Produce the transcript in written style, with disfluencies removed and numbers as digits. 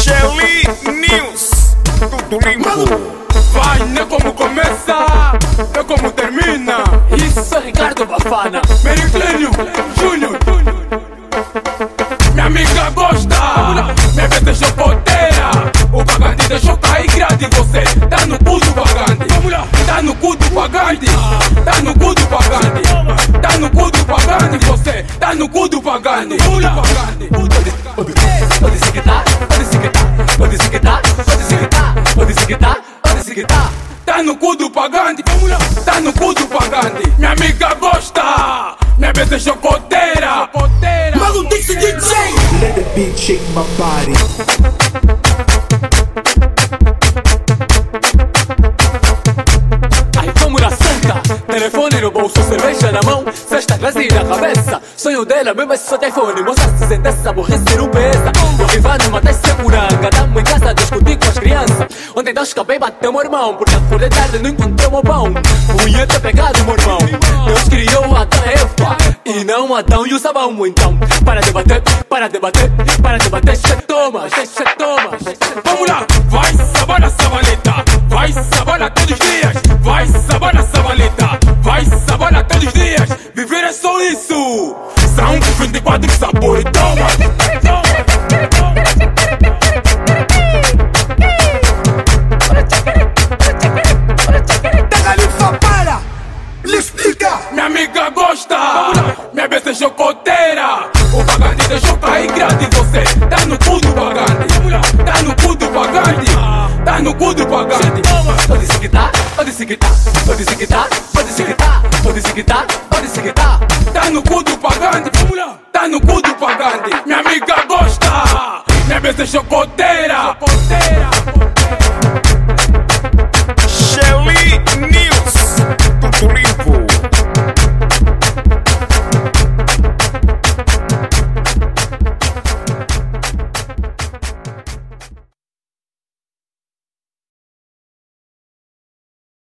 Shelly News, tudo limpo. Vai, não é como começa, é como termina. Isso é Ricardo Bafana, Mericlínio Júnior. Minha amiga gosta, minha vez deixou poteira. O pagante deixou cair grande. Você tá no cu do pagante. Tá no cu do pagante. Tá no cu do pagante. Tá no cu do pagante. Você tá no cu do pagante. pode se quitar, pode se quitar, pode se quitar, pode se quitar, pode se quitar, pode se quitar. Tá no cu do pagante. Tá no cu do pagante. Minha amiga gosta, minha vez deixou poteira. Maluquice DJ. Let the beat shake my body. Aí vamos na santa, telefone no bolso, cerveja na mão, sexta classe na cabeça. Sonho dela mesmo é só telefone, moça se sente essa aborrece não pesa. Eu vivo numa descuranga, tamo em casa a discutir com as crianças. Ontem eu escapei, bateu meu irmão, porque acordei tarde não encontrei o meu pão. Punheta pegado, meu irmão, Deus criou Adão e Eva, e não Adão e o sabão. Então, para debater, para debater, para debater, cê toma, cê toma. Vamos lá, vai sabana sabaleta, vai sabana todos os dias, vai sabana sabaleta, vai sabana todos os dias. Viver é só isso, são 24 sabores, toma. Minha amiga gosta, minha vez deixou coteira. O pagante deixou cair grande. Você tá no cu do pagante. Tá no cu do pagante. Tá no cu do pagante. Pode se quitar, pode se quitar, pode se quitar, pode se quitar, pode se quitar, pode se quitar. Tá no cu do pagante. Tá no cu do pagante. Minha amiga gosta, minha vez deixou coteira.